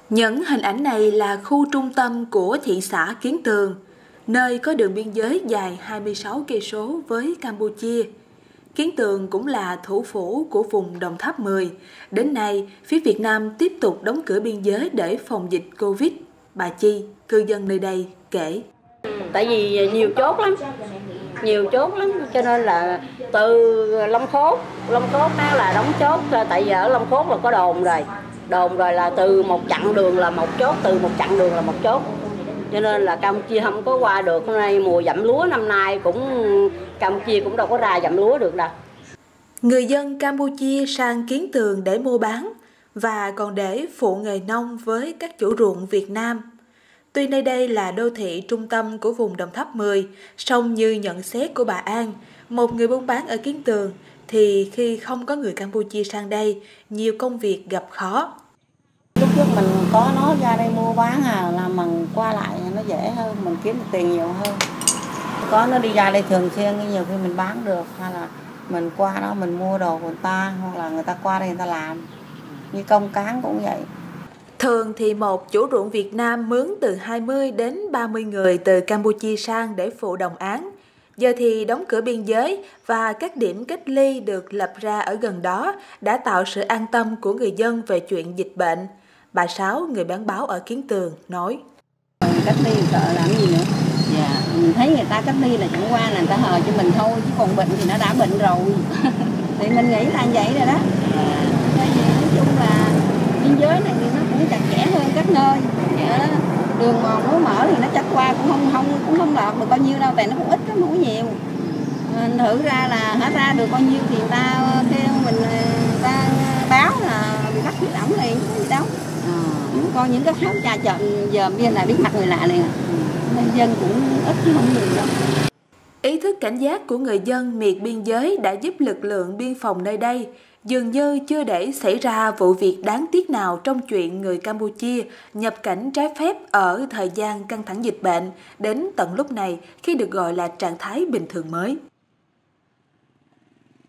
Những hình ảnh này là khu trung tâm của thị xã Kiến Tường, nơi có đường biên giới dài 26 cây số với Campuchia. Kiến Tường cũng là thủ phủ của vùng Đồng Tháp 10. Đến nay, phía Việt Nam tiếp tục đóng cửa biên giới để phòng dịch Covid. Bà Chi, cư dân nơi đây, kể. Tại vì nhiều chốt lắm, cho nên là từ Long Khốt đó là đóng chốt, tại vì ở Long Khốt là có đồn rồi là từ một chặng đường là một chốt, cho nên là Campuchia không có qua được. Hôm nay mùa dặm lúa năm nay Campuchia cũng đâu có ra dặm lúa được đâu. Người dân Campuchia sang Kiến Tường để mua bán và còn để phụ nghề nông với các chủ ruộng Việt Nam. Tuy nơi đây là đô thị trung tâm của vùng Đồng Tháp 10, song như nhận xét của bà An, một người buôn bán ở Kiến Tường, thì khi không có người Campuchia sang đây, nhiều công việc gặp khó. Lúc trước mình có nó ra đây mua bán là mình qua lại nó dễ hơn, mình kiếm được tiền nhiều hơn. Có nó đi ra đây thường xuyên, nhiều khi mình bán được, hay là mình qua đó mình mua đồ của người ta, hoặc là người ta qua đây người ta làm. Như công cán cũng vậy. Thường thì một chủ ruộng Việt Nam mướn từ 20 đến 30 người từ Campuchia sang để phụ đồng áng. Giờ thì đóng cửa biên giới và các điểm cách ly được lập ra ở gần đó đã tạo sự an tâm của người dân về chuyện dịch bệnh. Bà Sáu, người bán báo ở Kiến Tường, nói. Cách ly sợ làm gì nữa? Dạ, mình thấy người ta cách ly là chẳng qua là người ta hờ cho mình thôi, chứ còn bệnh thì nó đã bệnh rồi. Thì mình nghĩ là như vậy rồi đó. Bởi vì nói chung là biên giới này thì nó cũng chặt chẽ hơn các nơi. Đường mòn lối mở thì nó chắc qua cũng không lọt được bao nhiêu đâu, tại nó cũng ít lắm, không có nhiều. Mình thử ra là hết ra được bao nhiêu thì người ta theo mình, người ta báo là bị bắt huyết ẩm liền, có gì đâu. Còn những cái khám trà chậm giờ biên là biết mặt người lạ liền, nên dân cũng ít chứ không nhiều đâu. Ý thức cảnh giác của người dân miệt biên giới đã giúp lực lượng biên phòng nơi đây dường như chưa để xảy ra vụ việc đáng tiếc nào trong chuyện người Campuchia nhập cảnh trái phép ở thời gian căng thẳng dịch bệnh đến tận lúc này khi được gọi là trạng thái bình thường mới.